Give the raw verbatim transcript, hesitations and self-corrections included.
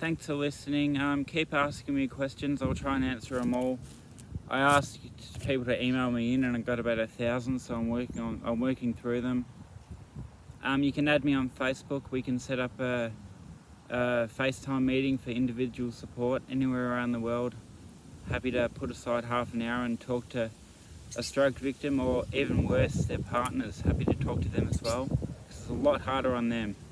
thanks for listening. Um, keep asking me questions. I'll try and answer them all. I asked people to email me in, and I got about a thousand, so I'm working on. I'm working through them. Um, you can add me on Facebook. We can set up a, a FaceTime meeting for individual support anywhere around the world. Happy to put aside half an hour and talk to a stroke victim, or even worse, their partners. Happy to talk to them as well, because it's a lot harder on them.